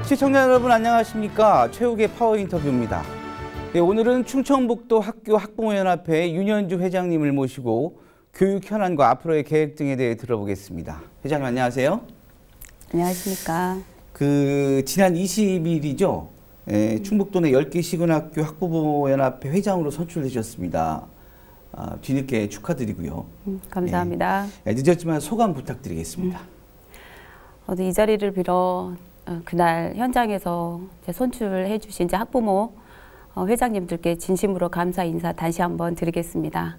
시청자 여러분 안녕하십니까. 최욱의 파워 인터뷰입니다. 네, 오늘은 충청북도 학교 학부모연합회 윤현주 회장님을 모시고 교육 현안과 앞으로의 계획 등에 대해 들어보겠습니다. 회장님 안녕하세요. 안녕하십니까. 지난 20일이죠. 충북도 내 10개 시군학교 학부모연합회 회장으로 선출되셨습니다. 뒤늦게 축하드리고요. 감사합니다. 네, 늦었지만 소감 부탁드리겠습니다. 이 자리를 빌어 그날 현장에서 선출해 주신 학부모 회장님들께 진심으로 감사 인사 다시 한번 드리겠습니다.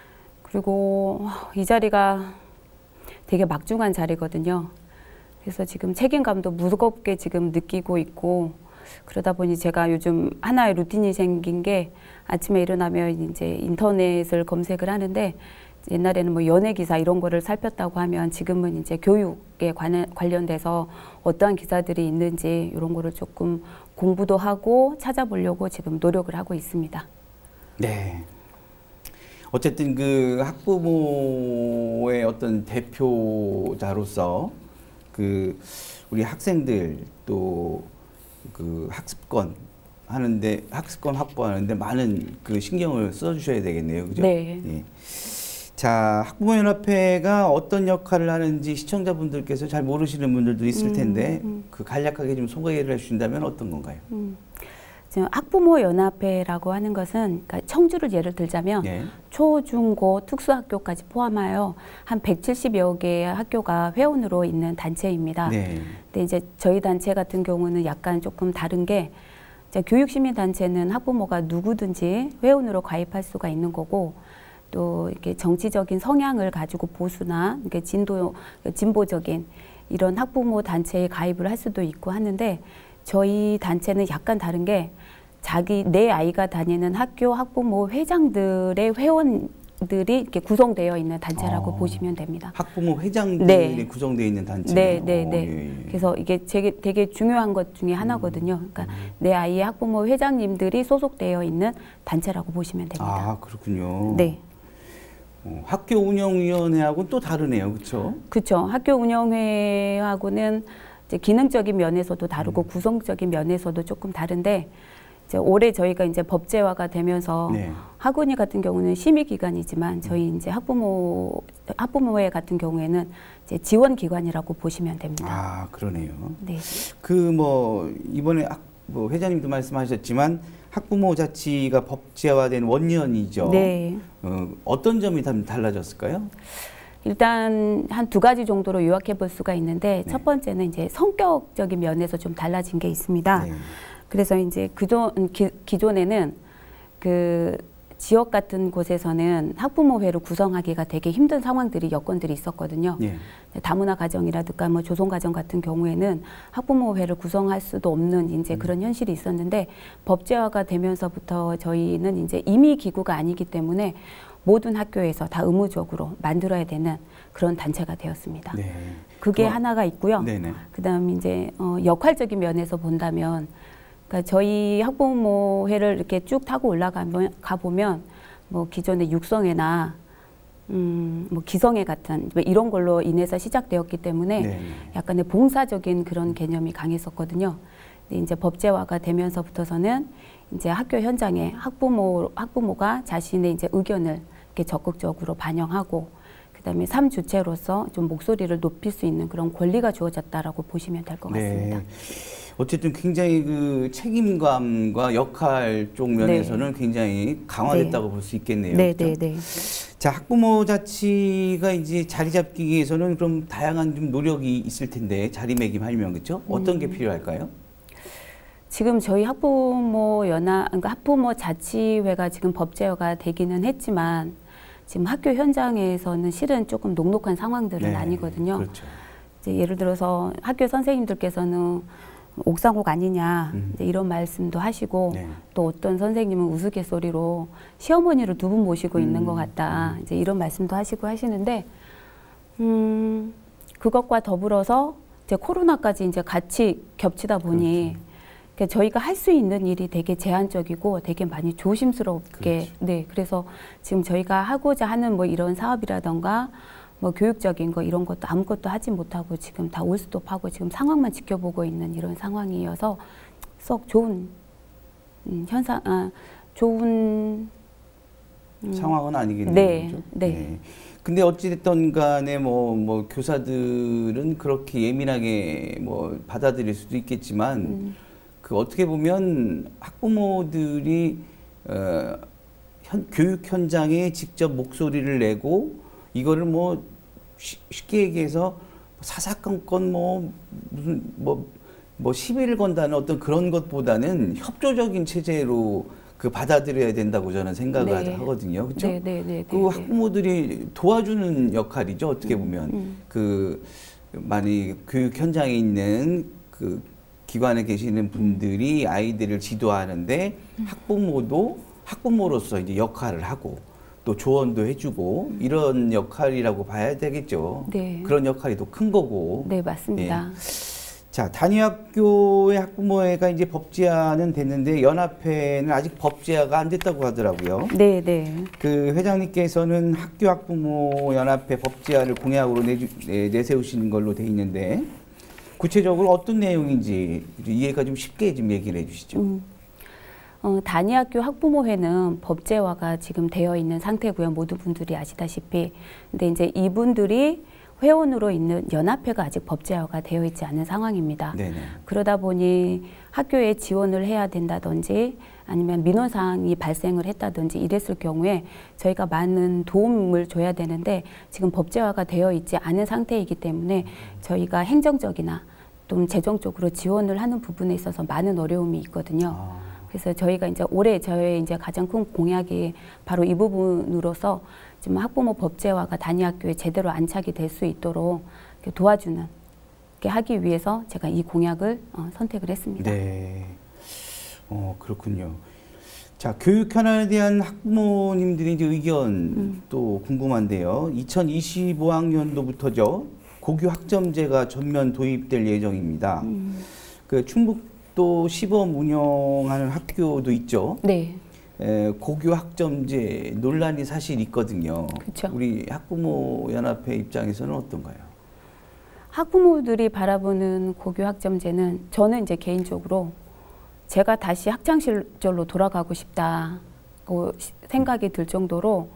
그리고 이 자리가 되게 막중한 자리거든요. 그래서 지금 책임감도 무겁게 지금 느끼고 있고, 그러다 보니 제가 요즘 하나의 루틴이 생긴 게 아침에 일어나면 이제 인터넷을 검색을 하는데, 옛날에는 뭐 연예 기사 이런 거를 살폈다고 하면 지금은 이제 교육에 관련돼서 어떠한 기사들이 있는지 이런 거를 조금 공부도 하고 찾아보려고 지금 노력을 하고 있습니다. 네. 어쨌든 그 학부모의 어떤 대표자로서 우리 학생들 또 학습권 확보하는데 많은 신경을 써주셔야 되겠네요, 그죠? 네. 예. 자, 학부모연합회가 어떤 역할을 하는지 시청자분들께서 잘 모르시는 분들도 있을 텐데 간략하게 좀 소개를 해주신다면 어떤 건가요? 지금 학부모연합회라고 하는 것은, 그러니까 청주를 예를 들자면 네. 초, 중, 고 특수학교까지 포함하여 한 170여 개의 학교가 회원으로 있는 단체입니다. 네. 근데 이제 저희 단체 같은 경우는 약간 조금 다른 게, 교육시민단체는 학부모가 누구든지 회원으로 가입할 수가 있는 거고, 또 이렇게 정치적인 성향을 가지고 보수나 이렇게 진보적인 이런 학부모 단체에 가입을 할 수도 있고 하는데, 저희 단체는 약간 다른 게 내 아이가 다니는 학교 학부모 회장들의 회원들이 이렇게 구성되어 있는 단체라고 보시면 됩니다. 학부모 회장들이 네. 구성되어 있는 단체예요. 네. 예. 그래서 이게 되게 중요한 것 중에 하나거든요. 그러니까 내 아이의 학부모 회장님들이 소속되어 있는 단체라고 보시면 됩니다. 아, 그렇군요. 네. 학교 운영위원회하고는 또 다르네요, 그렇죠? 그렇죠. 학교 운영회하고는 이제 기능적인 면에서도 다르고 구성적인 면에서도 조금 다른데, 이제 올해 저희가 이제 법제화가 되면서 네. 학원위 같은 경우는 심의기관이지만 저희 이제 학부모회 같은 경우에는 이제 지원기관이라고 보시면 됩니다. 아, 그러네요. 네. 이번에 회장님도 말씀하셨지만 학부모 자치가 법제화된 원년이죠. 네. 어떤 점이 달라졌을까요? 일단 한 2가지 정도로 요약해 볼 수가 있는데, 네. 첫 번째는 이제 성격적인 면에서 좀 달라진 게 있습니다. 네. 그래서 이제 기존에는 지역 같은 곳에서는 학부모회를 구성하기가 되게 힘든 여건들이 있었거든요. 네. 다문화 가정이라든가 뭐 조성 가정 같은 경우에는 학부모회를 구성할 수도 없는 이제 그런 현실이 있었는데, 법제화가 되면서부터 저희는 이제 임의 기구가 아니기 때문에 모든 학교에서 다 의무적으로 만들어야 되는 그런 단체가 되었습니다. 네. 그게 하나가 있고요. 네네. 그다음 이제 역할적인 면에서 본다면, 그러니까 저희 학부모회를 이렇게 쭉 타고 가보면 뭐 기존의 육성회나 뭐 기성회 같은 이런 걸로 인해서 시작되었기 때문에 네. 약간의 봉사적인 그런 개념이 강했었거든요. 근데 이제 법제화가 되면서부터서는 이제 학교 현장에 학부모가 자신의 이제 의견을 이렇게 적극적으로 반영하고, 그다음에 삶 주체로서 좀 목소리를 높일 수 있는 그런 권리가 주어졌다라고 보시면 될 것 같습니다. 네. 어쨌든 굉장히 책임감과 역할 쪽 면에서는 굉장히 강화됐다고 볼 수 있겠네요. 네, 그렇죠? 네. 자, 학부모 자치가 이제 자리 잡기 위해서는 그럼 다양한 좀 노력이 있을 텐데, 자리매김하려면, 그렇죠? 어떤 게 필요할까요? 지금 저희 그러니까 학부모 자치회가 지금 법제화가 되기는 했지만, 지금 학교 현장에서는 실은 조금 녹록한 상황들은 아니거든요. 그렇죠. 이제 예를 들어서 학교 선생님들께서는 옥상옥 아니냐 이제 이런 말씀도 하시고, 네. 또 어떤 선생님은 우스갯소리로 시어머니를 2분 모시고 있는 것 같다 이제 이런 말씀도 하시고 하시는데, 그것과 더불어서 이제 코로나까지 이제 같이 겹치다 보니 그렇죠. 저희가 할 수 있는 일이 되게 제한적이고 되게 많이 조심스럽게 그렇죠. 네, 그래서 지금 저희가 하고자 하는 뭐 이런 사업이라던가 뭐 교육적인 거 이런 것도 아무것도 하지 못하고 지금 다 올스톱하고 지금 상황만 지켜보고 있는 이런 상황이어서 썩 좋은 좋은 상황은 아니겠네요. 네, 그렇죠? 네. 네. 근데 어찌됐든 간에 뭐 교사들은 그렇게 예민하게 뭐 받아들일 수도 있겠지만 그 어떻게 보면 학부모들이 교육 현장에 직접 목소리를 내고 이거를 뭐 쉽게 얘기해서 사사건건 무슨 시비를 건다는 어떤 그런 것보다는 협조적인 체제로 그 받아들여야 된다고 저는 생각을 네. 하거든요. 그렇죠? 네, 네, 네, 그 네, 학부모들이 도와주는 역할이죠. 어떻게 보면 그 많이 교육 현장에 있는 그 기관에 계시는 분들이 아이들을 지도하는데 학부모도 학부모로서 이제 역할을 하고 또 조언도 해주고 이런 역할이라고 봐야 되겠죠. 네. 그런 역할이 더 큰 거고. 네, 맞습니다. 예. 자, 단위학교의 학부모회가 이제 법제화는 됐는데 연합회는 아직 법제화가 안 됐다고 하더라고요. 네, 네. 그 회장님께서는 학교 학부모 연합회 법제화를 공약으로 내세우시는 걸로 돼 있는데 구체적으로 어떤 내용인지 이해가 좀 쉽게 좀 얘기를 해주시죠. 단위학교 학부모회는 법제화가 지금 되어 있는 상태고요. 모든 분들이 아시다시피. 근데 이제 이분들이 회원으로 있는 연합회가 아직 법제화가 되어 있지 않은 상황입니다. 네네. 그러다 보니 학교에 지원을 해야 된다든지 아니면 민원사항이 발생을 했다든지 이랬을 경우에 저희가 많은 도움을 줘야 되는데 지금 법제화가 되어 있지 않은 상태이기 때문에 저희가 행정적이나 또 재정적으로 지원을 하는 부분에 있어서 많은 어려움이 있거든요. 그래서 저희가 이제 올해 저의 이제 가장 큰 공약이 바로 이 부분으로서 지금 학부모 법제화가 단위학교에 제대로 안착이 될 수 있도록 도와주는 게 하기 위해서 제가 이 공약을 선택을 했습니다. 네. 그렇군요. 자, 교육 현안에 대한 학부모님들의 이제 의견 또 궁금한데요. 2025학년도부터죠. 고교 학점제가 전면 도입될 예정입니다. 그 충북도 시범 운영하는 학교도 있죠. 네. 고교 학점제 논란이 사실 있거든요. 그쵸. 우리 학부모 연합회 입장에서는 어떤가요? 학부모들이 바라보는 고교 학점제는 저는 이제 개인적으로 제가 다시 학창 시절로 돌아가고 싶다고 생각이 들 정도로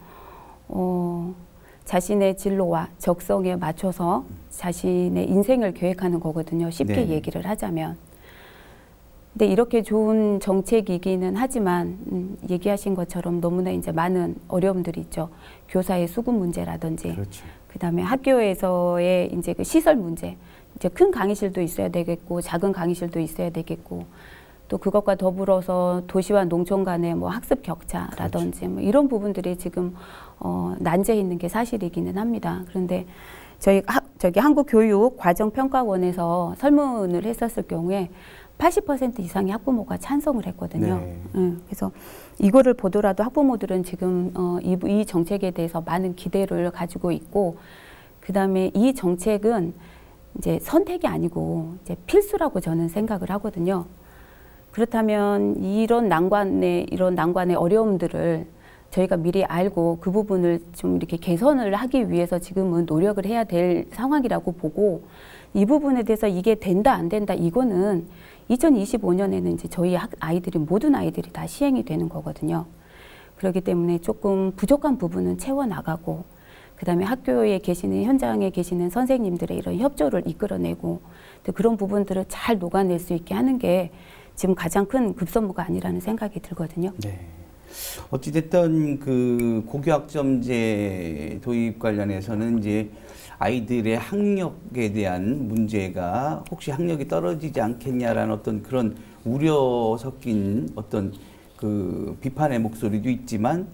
자신의 진로와 적성에 맞춰서 자신의 인생을 계획하는 거거든요. 쉽게 네. 얘기를 하자면. 근데 이렇게 좋은 정책이기는 하지만 얘기하신 것처럼 너무나 이제 많은 어려움들이 있죠. 교사의 수급 문제라든지, 그렇죠. 그다음에 학교에서의 이제 그 시설 문제, 이제 큰 강의실도 있어야 되겠고 작은 강의실도 있어야 되겠고 또 그것과 더불어서 도시와 농촌 간의 뭐 학습 격차라든지 그렇죠. 뭐 이런 부분들이 지금 난제해 있는 게 사실이기는 합니다. 그런데 저기 한국교육과정평가원에서 설문을 했었을 경우에 80% 이상의 학부모가 찬성을 했거든요. 네. 그래서 이거를 보더라도 학부모들은 지금 이 정책에 대해서 많은 기대를 가지고 있고, 그 다음에 이 정책은 이제 선택이 아니고 이제 필수라고 저는 생각을 하거든요. 그렇다면 이런 난관의 어려움들을 저희가 미리 알고 그 부분을 좀 이렇게 개선을 하기 위해서 지금은 노력을 해야 될 상황이라고 보고, 이 부분에 대해서 이게 된다 안 된다 이거는 2025년에는 이제 저희 아이들이 모든 아이들이 다 시행이 되는 거거든요. 그렇기 때문에 조금 부족한 부분은 채워나가고, 그다음에 학교에 계시는 현장에 계시는 선생님들의 이런 협조를 이끌어내고 또 그런 부분들을 잘 녹아낼 수 있게 하는 게 지금 가장 큰 급선무가 아니라는 생각이 들거든요. 네. 어찌됐든 그 고교학점제 도입 관련해서는 이제 아이들의 학력에 대한 문제가 혹시 학력이 떨어지지 않겠냐라는 어떤 그런 우려 섞인 어떤 그 비판의 목소리도 있지만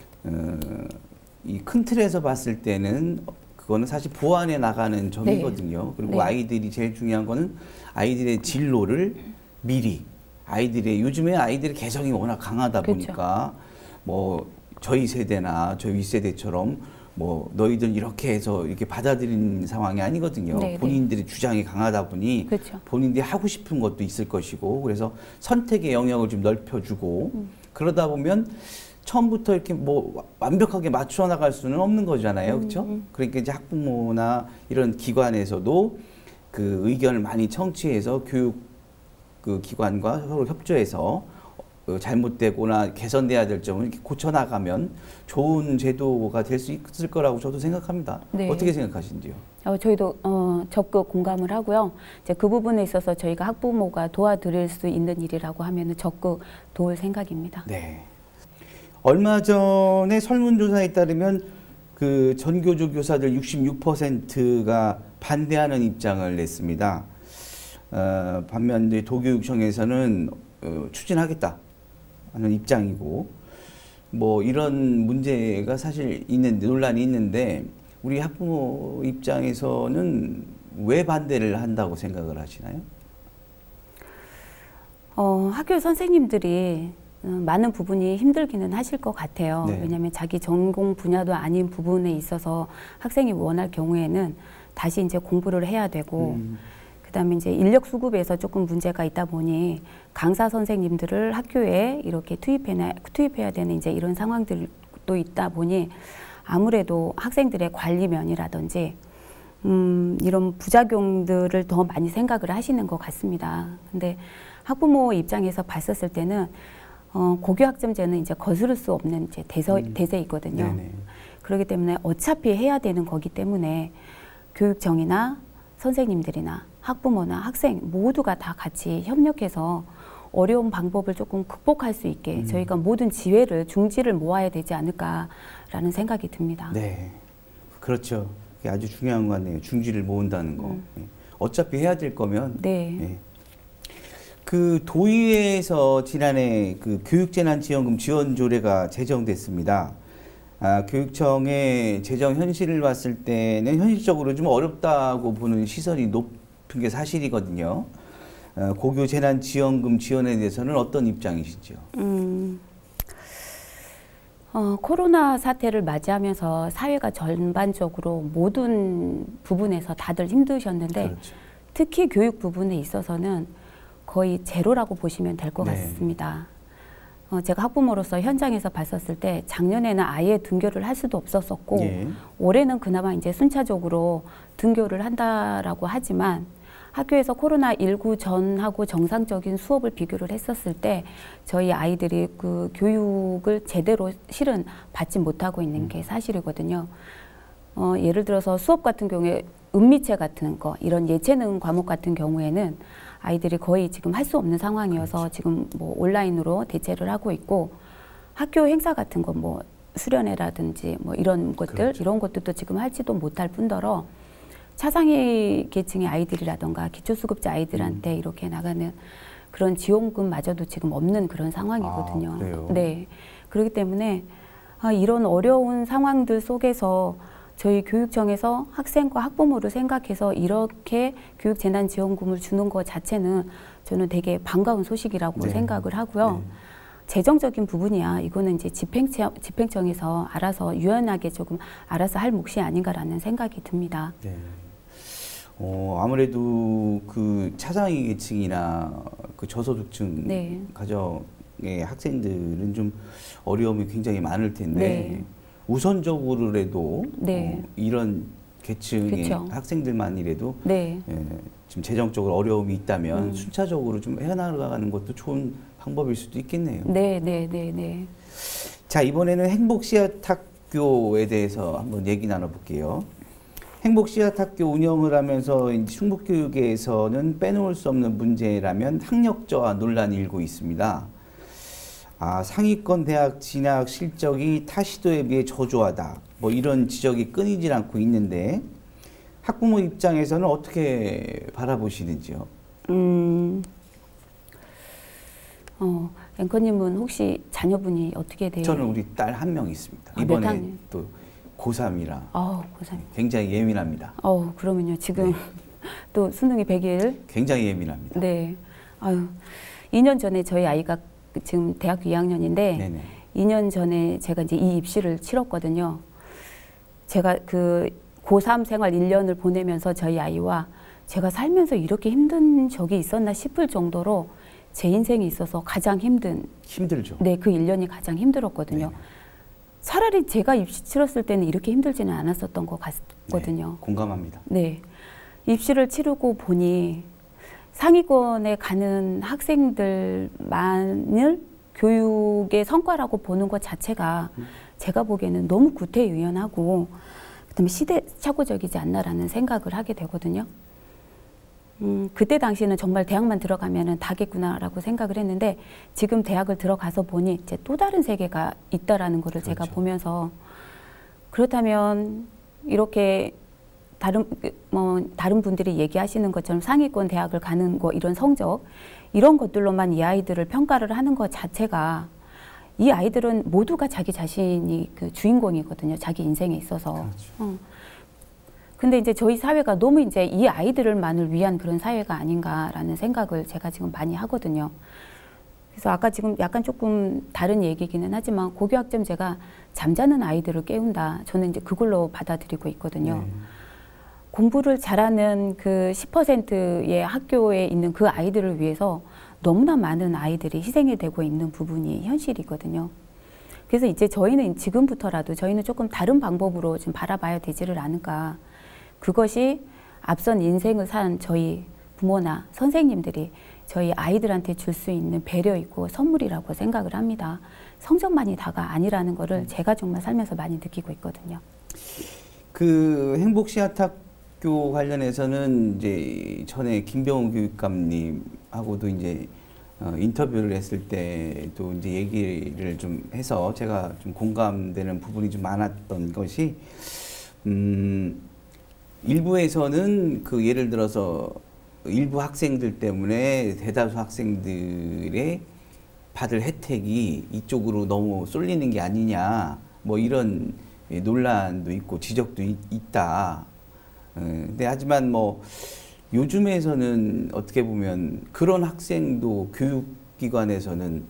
이 큰 틀에서 봤을 때는 그거는 사실 보완해 나가는 점이거든요. 네. 그리고 네. 아이들이 제일 중요한 거는 아이들의 진로를 미리 요즘에 아이들의 개성이 워낙 강하다 그렇죠. 보니까 뭐 저희 세대나 저희 윗세대처럼 뭐 너희들 이렇게 해서 이렇게 받아들이는 상황이 아니거든요. 네, 본인들의 주장이 강하다 보니 그렇죠. 본인들이 하고 싶은 것도 있을 것이고, 그래서 선택의 영역을 좀 넓혀주고 그러다 보면 처음부터 이렇게 뭐 완벽하게 맞춰 나갈 수는 없는 거잖아요. 그렇죠? 그러니까 이제 학부모나 이런 기관에서도 그 의견을 많이 청취해서 교육 그 기관과 서로 협조해서 잘못되거나 개선돼야 될 점을 이렇게 고쳐 나가면 좋은 제도가 될 수 있을 거라고 저도 생각합니다. 네. 어떻게 생각하신지요? 저희도 적극 공감을 하고요. 이제 그 부분에 있어서 저희가 학부모가 도와드릴 수 있는 일이라고 하면은 적극 도울 생각입니다. 네. 얼마 전에 설문조사에 따르면 그 전교조 교사들 66%가 반대하는 입장을 냈습니다. 반면 이제 도교육청에서는 추진하겠다 하는 입장이고, 뭐 이런 문제가 사실 논란이 있는데 우리 학부모 입장에서는 왜 반대를 한다고 생각을 하시나요? 학교 선생님들이 많은 부분이 힘들기는 하실 것 같아요. 네. 왜냐하면 자기 전공 분야도 아닌 부분에 있어서 학생이 원할 경우에는 다시 이제 공부를 해야 되고, 그다음에 이제 인력 수급에서 조금 문제가 있다 보니 강사 선생님들을 학교에 이렇게 투입해야 되는 이제 이런 상황들도 있다 보니 아무래도 학생들의 관리면이라든지 이런 부작용들을 더 많이 생각을 하시는 것 같습니다. 근데 학부모 입장에서 봤었을 때는 고교학점제는 이제 거스를 수 없는 이제 대세이거든요. 네네. 그렇기 때문에 어차피 해야 되는 거기 때문에 교육청이나 선생님들이나 학부모나 학생 모두가 다 같이 협력해서 어려운 방법을 조금 극복할 수 있게 저희가 모든 중지를 모아야 되지 않을까라는 생각이 듭니다. 네, 그렇죠. 그게 아주 중요한 것 같네요. 중지를 모은다는 거. 예. 어차피 해야 될 거면. 네. 예. 그 도의회에서 지난해 그 교육재난지원금 지원 조례가 제정됐습니다. 교육청의 재정 현실을 봤을 때는 현실적으로 좀 어렵다고 보는 시선이 높은 게 사실이거든요. 고교 재난 지원금 지원에 대해서는 어떤 입장이시죠? 코로나 사태를 맞이하면서 사회가 전반적으로 모든 부분에서 다들 힘드셨는데 그렇죠. 특히 교육 부분에 있어서는 거의 제로라고 보시면 될 것 네. 같습니다. 제가 학부모로서 현장에서 봤었을 때 작년에는 아예 등교를 할 수도 없었었고 예. 올해는 그나마 이제 순차적으로 등교를 한다라고 하지만 학교에서 코로나19 전하고 정상적인 수업을 비교를 했었을 때 저희 아이들이 그 교육을 제대로 실은 받지 못하고 있는 게 사실이거든요. 예를 들어서 수업 같은 경우에 은미체 같은 거, 이런 예체능 과목 같은 경우에는 아이들이 거의 지금 할 수 없는 상황이어서 그렇죠. 지금 뭐 온라인으로 대체를 하고 있고, 학교 행사 같은 거 뭐 수련회라든지 뭐 이런 것들, 그렇죠. 이런 것들도 지금 할지도 못할 뿐더러 차상위 계층의 아이들이라던가 기초수급자 아이들한테 이렇게 나가는 그런 지원금마저도 지금 없는 그런 상황이거든요. 그래요? 네. 그렇기 때문에 이런 어려운 상황들 속에서 저희 교육청에서 학생과 학부모를 생각해서 이렇게 교육재난지원금을 주는 것 자체는 저는 되게 반가운 소식이라고 네. 생각을 하고요. 네. 재정적인 부분이야 이거는 이제 집행청에서 알아서 유연하게 조금 알아서 할 몫이 아닌가라는 생각이 듭니다. 네. 아무래도 그 차상위 계층이나 그 저소득층 네. 가정의 학생들은 좀 어려움이 굉장히 많을 텐데 네. 우선적으로라도 네. 이런 계층의 그쵸. 학생들만이라도 네. 지금 재정적으로 어려움이 있다면 순차적으로 좀 해나가는 것도 좋은 방법일 수도 있겠네요. 네, 네, 네, 네. 자, 이번에는 행복씨앗학교에 대해서 한번 얘기 나눠볼게요. 행복씨앗학교 운영을 하면서 충북교육에서는 빼놓을 수 없는 문제라면 학력저하 논란이 일고 있습니다. 상위권 대학 진학 실적이 타 시도에 비해 저조하다. 뭐 이런 지적이 끊이질 않고 있는데 학부모 입장에서는 어떻게 바라보시는지요? 앵커님은 혹시 자녀분이 어떻게 돼요? 저는 우리 딸 한 명 있습니다. 몇 이번에 학년? 또 고3이라 고3. 굉장히 예민합니다. 그러면요. 지금 또 수능이 100일. 굉장히 예민합니다. 네. 2년 전에 저희 아이가 지금 대학교 2학년인데 네네. 2년 전에 제가 이제 이 입시를 치렀거든요. 제가 그 고3 생활 1년을 보내면서 저희 아이와 제가 살면서 이렇게 힘든 적이 있었나 싶을 정도로 제 인생에 있어서 가장 힘들죠. 네, 그 1년이 가장 힘들었거든요. 네. 차라리 제가 입시 치렀을 때는 이렇게 힘들지는 않았었던 것 같거든요. 네, 공감합니다. 네. 입시를 치르고 보니 상위권에 가는 학생들만을 교육의 성과라고 보는 것 자체가 제가 보기에는 너무 구태의연하고 그다음에 시대착오적이지 않나라는 생각을 하게 되거든요. 그때 당시에는 정말 대학만 들어가면은 다겠구나라고 생각을 했는데 지금 대학을 들어가서 보니 이제 또 다른 세계가 있다라는 거를 그렇죠. 제가 보면서 그렇다면 이렇게 다른 분들이 얘기하시는 것처럼 상위권 대학을 가는 거 이런 성적 이런 것들로만 이 아이들을 평가를 하는 것 자체가 이 아이들은 모두가 자기 자신이 그 주인공이거든요. 자기 인생에 있어서. 그렇죠. 근데 이제 저희 사회가 너무 이제 이 아이들만을 위한 그런 사회가 아닌가라는 생각을 제가 지금 많이 하거든요. 그래서 아까 지금 약간 조금 다른 얘기기는 하지만 고교학점제가 잠자는 아이들을 깨운다. 저는 이제 그걸로 받아들이고 있거든요. 네. 공부를 잘하는 그 10%의 학교에 있는 그 아이들을 위해서 너무나 많은 아이들이 희생이 되고 있는 부분이 현실이거든요. 그래서 이제 저희는 지금부터라도 저희는 조금 다른 방법으로 좀 바라봐야 되지를 않을까. 그것이 앞선 인생을 산 저희 부모나 선생님들이 저희 아이들한테 줄 수 있는 배려이고 선물이라고 생각을 합니다. 성적만이 다가 아니라는 거를 제가 정말 살면서 많이 느끼고 있거든요. 그 행복시아학교 관련해서는 이제 전에 김병훈 교육감님하고도 이제 인터뷰를 했을 때도 이제 얘기를 좀 해서 제가 좀 공감되는 부분이 좀 많았던 것이 일부에서는 그 예를 들어서 일부 학생들 때문에 대다수 학생들의 받을 혜택이 이쪽으로 너무 쏠리는 게 아니냐 뭐 이런 논란도 있고 지적도 있다. 근데 하지만 뭐 요즘에서는 어떻게 보면 그런 학생도 교육기관에서는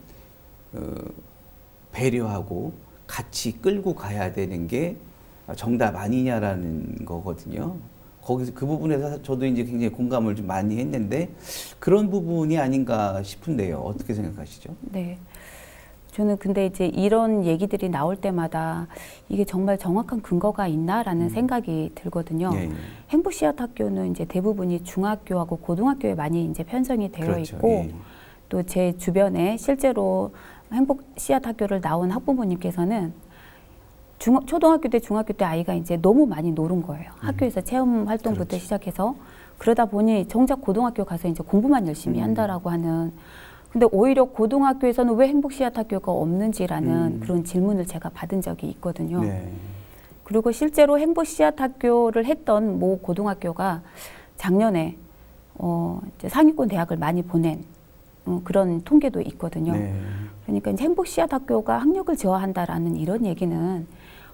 배려하고 같이 끌고 가야 되는 게 정답 아니냐라는 거거든요. 거기서 그 부분에서 저도 이제 굉장히 공감을 좀 많이 했는데 그런 부분이 아닌가 싶은데요. 어떻게 생각하시죠? 네. 저는 근데 이제 이런 얘기들이 나올 때마다 이게 정말 정확한 근거가 있나라는 생각이 들거든요. 예, 예. 행복시아학교는 이제 대부분이 중학교하고 고등학교에 많이 이제 편성이 되어 그렇죠. 있고 예. 또 제 주변에 실제로 행복시아학교를 나온 학부모님께서는 초등학교 때, 중학교 때 아이가 이제 너무 많이 노는 거예요. 학교에서 체험 활동부터 그렇죠. 시작해서 그러다 보니 정작 고등학교 가서 이제 공부만 열심히 한다라고 하는. 근데 오히려 고등학교에서는 왜 행복시아학교가 없는지라는 그런 질문을 제가 받은 적이 있거든요. 네. 그리고 실제로 행복시아학교를 했던 모 고등학교가 작년에 이제 상위권 대학을 많이 보낸 그런 통계도 있거든요. 네. 그러니까 이제 행복시아학교가 학력을 저하한다라는 이런 얘기는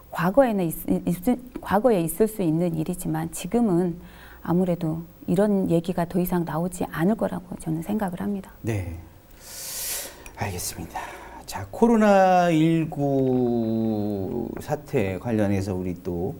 과거에 있을 수 있는 일이지만 지금은 아무래도 이런 얘기가 더 이상 나오지 않을 거라고 저는 생각을 합니다. 네. 알겠습니다. 자, 코로나19 사태 관련해서 우리 또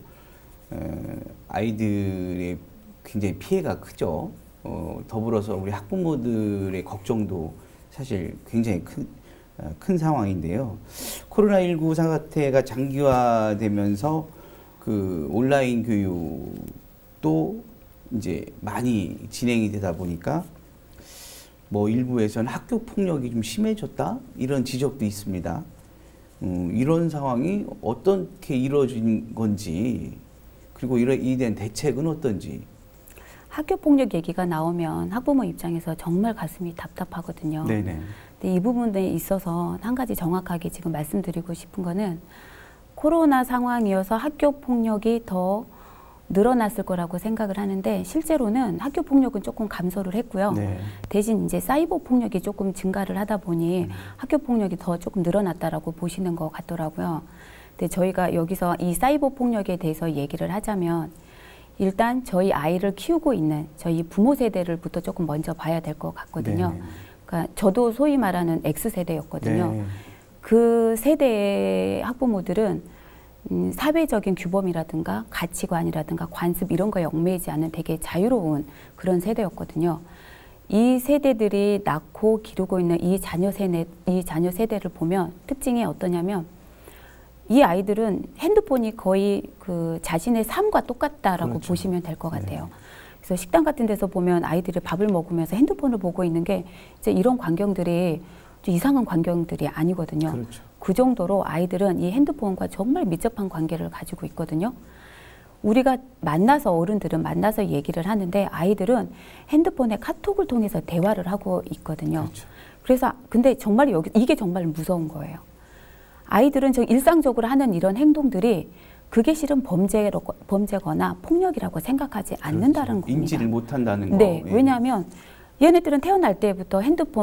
아이들의 굉장히 피해가 크죠. 더불어서 우리 학부모들의 걱정도 사실 굉장히 큰 상황인데요. 코로나19 사태가 장기화되면서 그 온라인 교육도 이제 많이 진행이 되다 보니까 뭐 일부에서는 학교 폭력이 좀 심해졌다 이런 지적도 있습니다. 이런 상황이 어떻게 이루어진 건지 그리고 이에 대한 대책은 어떤지. 학교 폭력 얘기가 나오면 학부모 입장에서 정말 가슴이 답답하거든요. 네네. 근데 이 부분에 있어서 한 가지 정확하게 지금 말씀드리고 싶은 거는 코로나 상황이어서 학교 폭력이 더 늘어났을 거라고 생각을 하는데 실제로는 학교 폭력은 조금 감소를 했고요. 네. 대신 이제 사이버 폭력이 조금 증가를 하다 보니 학교 폭력이 더 조금 늘어났다라고 보시는 것 같더라고요. 근데 저희가 여기서 이 사이버 폭력에 대해서 얘기를 하자면 일단 저희 아이를 키우고 있는 저희 부모 세대를부터 조금 먼저 봐야 될 것 같거든요. 네. 그러니까 저도 소위 말하는 X세대였거든요. 네. 그 세대의 학부모들은 사회적인 규범이라든가 가치관이라든가 관습 이런 거에 얽매이지 않은 되게 자유로운 그런 세대였거든요. 이 세대들이 낳고 기르고 있는 이 자녀 세대를 보면 특징이 어떠냐면 이 아이들은 핸드폰이 거의 그 자신의 삶과 똑같다라고 그렇죠. 보시면 될 것 같아요. 네. 그래서 식당 같은 데서 보면 아이들이 밥을 먹으면서 핸드폰을 보고 있는 게 이제 이런 광경들이 이상한 광경들이 아니거든요. 그렇죠. 그 정도로 아이들은 이 핸드폰과 정말 밀접한 관계를 가지고 있거든요. 우리가 만나서 어른들은 만나서 얘기를 하는데 아이들은 핸드폰에 카톡을 통해서 대화를 하고 있거든요. 그렇죠. 그래서 근데 정말 이게 정말 무서운 거예요. 아이들은 저 일상적으로 하는 이런 행동들이 그게 실은 범죄거나 폭력이라고 생각하지 않는다는 그렇죠. 겁니다. 인지를 못한다는 거. 네, 예. 왜냐하면 얘네들은 태어날 때부터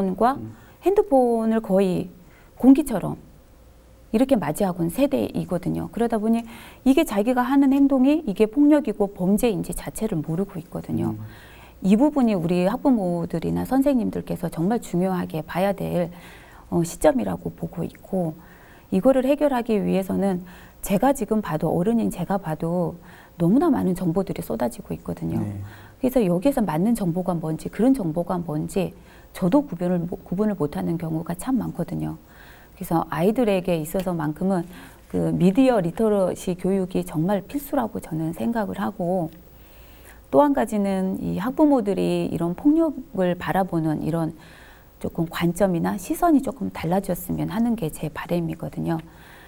핸드폰을 거의 공기처럼 이렇게 맞이하고 온 세대이거든요. 그러다 보니 이게 자기가 하는 행동이 이게 폭력이고 범죄인지 자체를 모르고 있거든요. 이 부분이 우리 학부모들이나 선생님들께서 정말 중요하게 봐야 될 시점이라고 보고 있고, 이거를 해결하기 위해서는 제가 지금 봐도 어른인 제가 봐도 너무나 많은 정보들이 쏟아지고 있거든요. 네. 그래서 여기에서 맞는 정보가 뭔지 그런 정보가 뭔지 저도 구분을 못하는 경우가 참 많거든요. 그래서 아이들에게 있어서만큼은 그 미디어 리터러시 교육이 정말 필수라고 저는 생각을 하고, 또 한 가지는 이 학부모들이 이런 폭력을 바라보는 이런 조금 관점이나 시선이 조금 달라졌으면 하는 게 제 바람이거든요.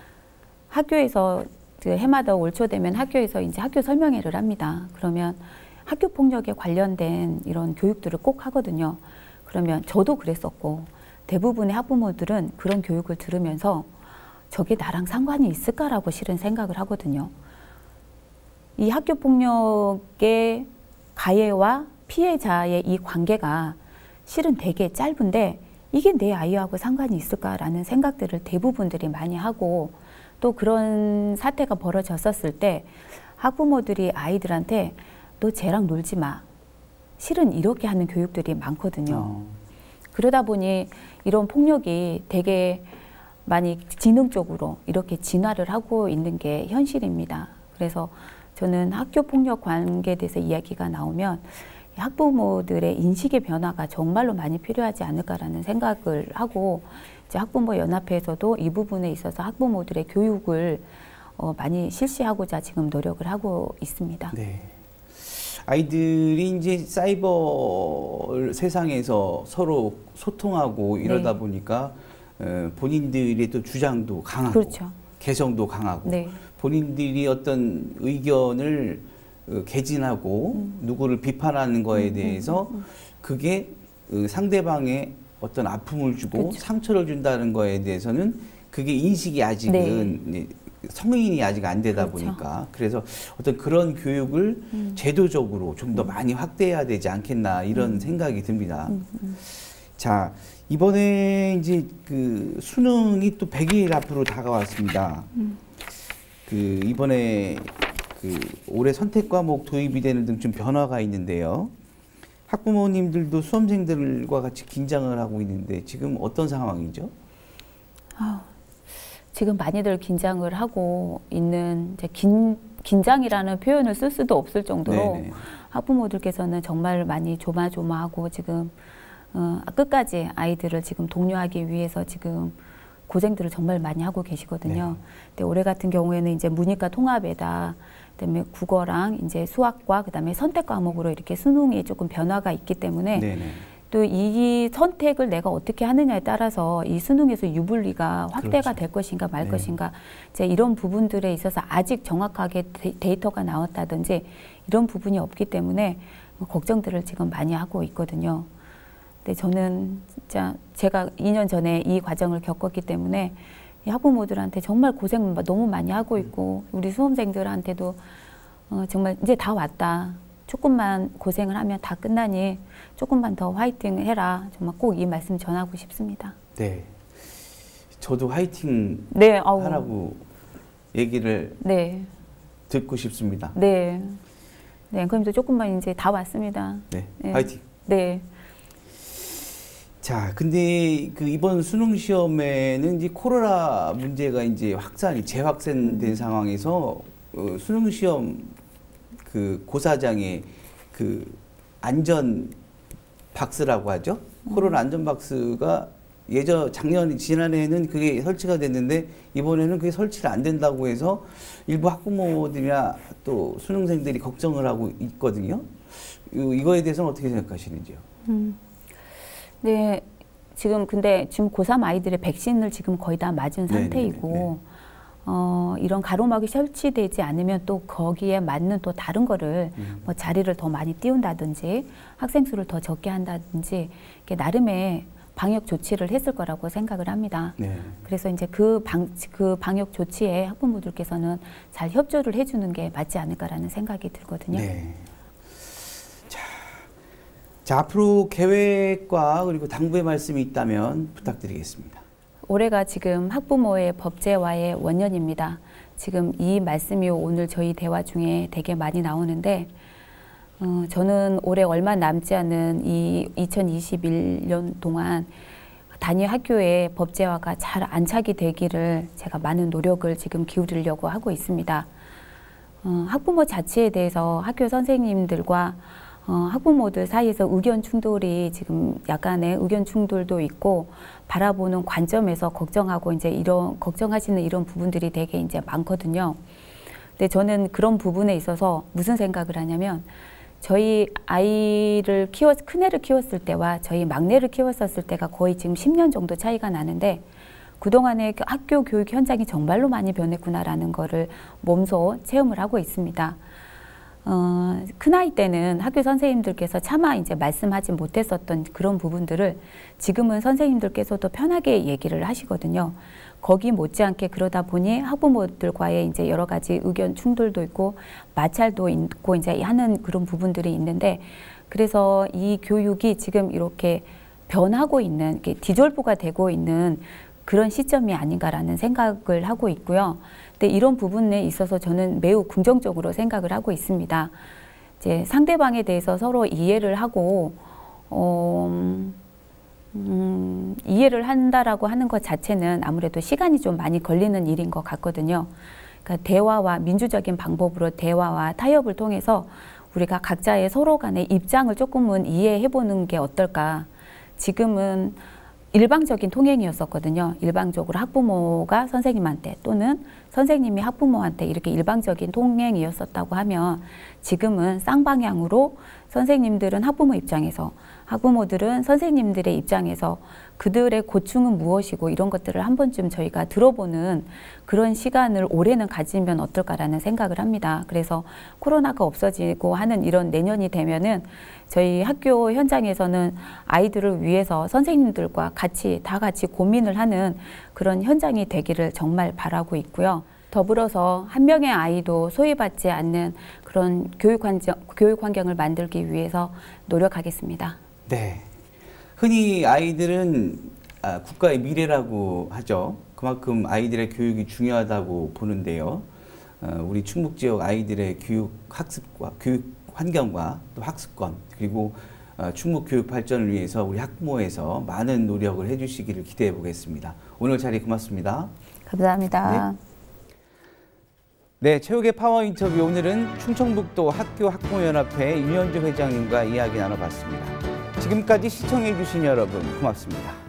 학교에서 그 해마다 올 초 되면 학교에서 이제 학교 설명회를 합니다. 그러면 학교 폭력에 관련된 이런 교육들을 꼭 하거든요. 그러면 저도 그랬었고 대부분의 학부모들은 그런 교육을 들으면서 저게 나랑 상관이 있을까라고 실은 생각을 하거든요. 이 학교 폭력의 가해와 피해자의 이 관계가 실은 되게 짧은데 이게 내 아이하고 상관이 있을까라는 생각들을 대부분들이 많이 하고, 또 그런 사태가 벌어졌었을 때 학부모들이 아이들한테 너 쟤랑 놀지 마. 실은 이렇게 하는 교육들이 많거든요. 그러다 보니 이런 폭력이 되게 많이 지능적으로 이렇게 진화를 하고 있는 게 현실입니다. 그래서 저는 학교 폭력 관계에 대해서 이야기가 나오면 학부모들의 인식의 변화가 정말로 많이 필요하지 않을까라는 생각을 하고, 이제 학부모 연합회에서도 이 부분에 있어서 학부모들의 교육을 많이 실시하고자 지금 노력을 하고 있습니다. 네. 아이들이 이제 사이버 세상에서 서로 소통하고 이러다 네. 보니까 본인들의 또 주장도 강하고, 그렇죠. 개성도 강하고, 네. 본인들이 어떤 의견을 개진하고 누구를 비판하는 거에 대해서 그게 상대방의 어떤 아픔을 주고 그렇죠. 상처를 준다는 거에 대해서는 그게 인식이 아직은 성인이 아직 안 되다 그렇죠. 보니까, 그래서 어떤 그런 교육을 제도적으로 좀 더 많이 확대해야 되지 않겠나 이런 생각이 듭니다. 자, 이번에 이제 그 수능이 또 100일 앞으로 다가왔습니다. 그 이번에 그 올해 선택 과목 도입이 되는 등 좀 변화가 있는데요. 학부모님들도 수험생들과 같이 긴장을 하고 있는데 지금 어떤 상황이죠? 지금 많이들 긴장을 하고 있는, 이제 긴장이라는 표현을 쓸 수도 없을 정도로 네네. 학부모들께서는 정말 많이 조마조마하고 지금 끝까지 아이들을 지금 독려하기 위해서 지금 고생들을 정말 많이 하고 계시거든요. 네. 근데 올해 같은 경우에는 이제 문이과 통합에다 그다음에 국어랑 이제 수학과 그다음에 선택 과목으로 이렇게 수능이 조금 변화가 있기 때문에 네네. 또 이 선택을 내가 어떻게 하느냐에 따라서 이 수능에서 유불리가 확대가 그렇죠. 될 것인가 말 네. 것인가, 이제 이런 부분들에 있어서 아직 정확하게 데이터가 나왔다든지 이런 부분이 없기 때문에 걱정들을 지금 많이 하고 있거든요. 근데 저는 진짜 제가 2년 전에 이 과정을 겪었기 때문에 이 학부모들한테 정말 고생 너무 많이 하고 있고, 우리 수험생들한테도 정말 이제 다 왔다. 조금만 고생을 하면 다 끝나니 조금만 더 화이팅 해라. 정말 꼭 이 말씀 전하고 싶습니다. 네. 저도 화이팅 네, 하라고 얘기를 네, 듣고 싶습니다. 네, 네. 앵커님도 조금만 이제 다 왔습니다. 네. 네. 화이팅. 네. 자, 근데 그 이번 수능 시험에는 이제 코로나 문제가 이제 재확산된 상황에서 수능 시험 그 고사장의 그 안전 박스라고 하죠. 코로나 안전 박스가 지난해에는 그게 설치가 됐는데 이번에는 그게 설치가 안 된다고 해서 일부 학부모들이나 또 수능생들이 걱정을 하고 있거든요. 이거에 대해서는 어떻게 생각하시는지요? 네, 지금 고3 아이들의 백신을 지금 거의 다 맞은 상태이고, 네네네. 이런 가로막이 설치되지 않으면 또 거기에 맞는 또 다른 거를 뭐 자리를 더 많이 띄운다든지 학생 수를 더 적게 한다든지 이게 나름의 방역 조치를 했을 거라고 생각을 합니다. 네. 그래서 이제 그 방역 조치에 학부모들께서는 잘 협조를 해주는 게 맞지 않을까라는 생각이 들거든요. 네. 자, 앞으로 계획과 그리고 당부의 말씀이 있다면 부탁드리겠습니다. 올해가 지금 학부모의 법제화의 원년입니다. 지금 이 말씀이 오늘 저희 대화 중에 되게 많이 나오는데 저는 올해 얼마 남지 않은 이 2021년 동안 단위 학교의 법제화가 잘 안착이 되기를 제가 많은 노력을 지금 기울이려고 하고 있습니다. 학부모 자체에 대해서 학교 선생님들과 학부모들 사이에서 의견 충돌이 지금 약간의 의견 충돌도 있고 바라보는 관점에서 걱정하시는 이런 부분들이 되게 이제 많거든요. 근데 저는 그런 부분에 있어서 무슨 생각을 하냐면 저희 큰애를 키웠을 때와 저희 막내를 키웠었을 때가 거의 지금 10년 정도 차이가 나는데 그동안의 학교 교육 현장이 정말로 많이 변했구나라는 거를 몸소 체험을 하고 있습니다. 큰아이 때는 학교 선생님들께서 차마 이제 말씀하지 못했었던 그런 부분들을 지금은 선생님들께서도 편하게 얘기를 하시거든요. 거기 못지않게 그러다 보니 학부모들과의 이제 여러 가지 의견 충돌도 있고 마찰도 있고 이제 하는 그런 부분들이 있는데 그래서 이 교육이 지금 이렇게 변하고 있는, 이렇게 디졸브가 되고 있는 그런 시점이 아닌가라는 생각을 하고 있고요. 근데 이런 부분에 있어서 저는 매우 긍정적으로 생각을 하고 있습니다. 이제 상대방에 대해서 서로 이해를 하고 이해를 한다라고 하는 것 자체는 아무래도 시간이 좀 많이 걸리는 일인 것 같거든요. 그러니까 대화와 민주적인 방법으로 대화와 타협을 통해서 우리가 각자의 서로 간의 입장을 조금은 이해해보는 게 어떨까. 지금은 일방적인 통행이었었거든요. 일방적으로 학부모가 선생님한테 또는 선생님이 학부모한테 이렇게 일방적인 통행이었었다고 하면 지금은 쌍방향으로 선생님들은 학부모 입장에서 학부모들은 선생님들의 입장에서 그들의 고충은 무엇이고 이런 것들을 한 번쯤 저희가 들어보는 그런 시간을 올해는 가지면 어떨까라는 생각을 합니다. 그래서 코로나가 없어지고 하는 이런 내년이 되면은 저희 학교 현장에서는 아이들을 위해서 선생님들과 다 같이 고민을 하는 그런 현장이 되기를 정말 바라고 있고요. 더불어서 한 명의 아이도 소외받지 않는 그런 교육 환경을 만들기 위해서 노력하겠습니다. 네. 흔히 아이들은 국가의 미래라고 하죠. 그만큼 아이들의 교육이 중요하다고 보는데요. 우리 충북 지역 아이들의 교육 환경과 또 학습권 그리고 충북 교육 발전을 위해서 우리 학부모에서 많은 노력을 해주시기를 기대해 보겠습니다. 오늘 자리 고맙습니다. 감사합니다. 네, 체육의 파워 인터뷰 오늘은 충청북도 학교 학부모연합회 윤현주 회장님과 이야기 나눠봤습니다. 지금까지 시청해 주신 여러분 고맙습니다.